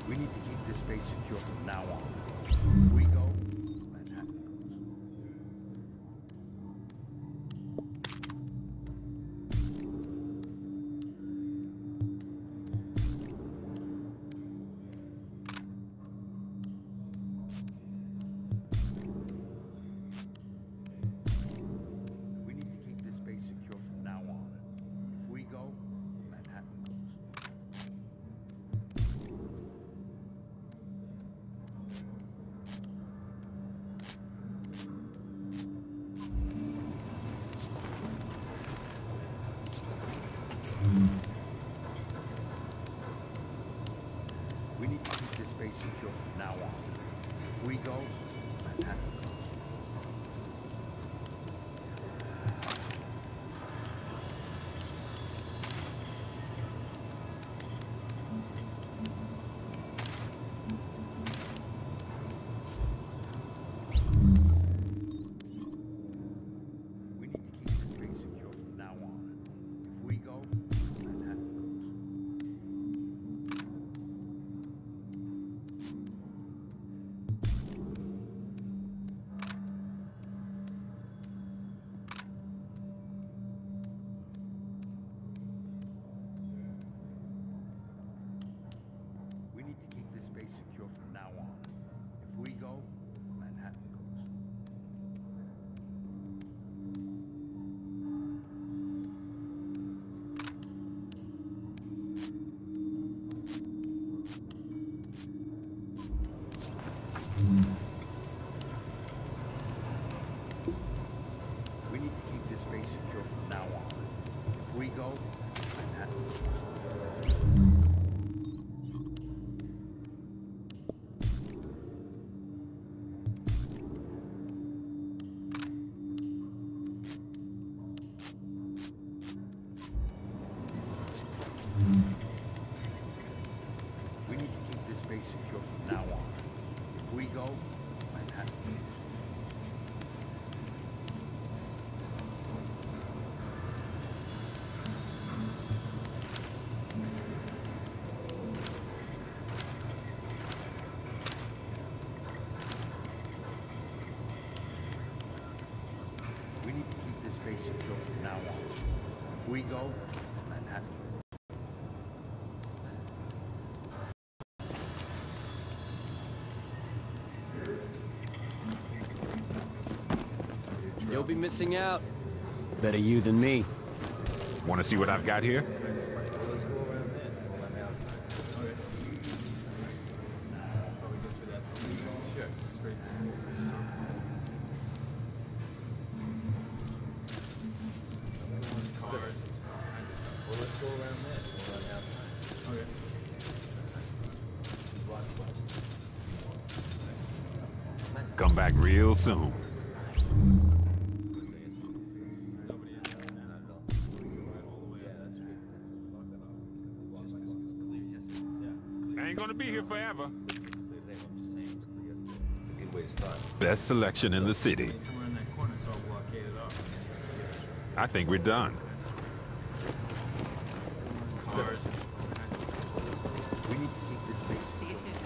We need to keep this space secure from now on. If we go, Manhattan goes. We need to keep this space secure from now on. If we go, Manhattan goes. We need to keep this space secure from now on. If we go, Manhattan goes. We need to keep this space secure from now on. If we go, Manhattan goes. We need to keep this space secure from now on. If we go, Manhattan goes. We need to keep this space secure from now on. If we go, Manhattan goes. We need to keep this space secure from now on. If we go, Manhattan goes. We need to keep this space secure from now on. If we go, Manhattan goes. You'll be missing out. Better you than me. Want to see what I've got here? Come back real soon. I ain't gonna be here forever. Best selection in the city. I think we're done. We need to keep this space See you secure. soon.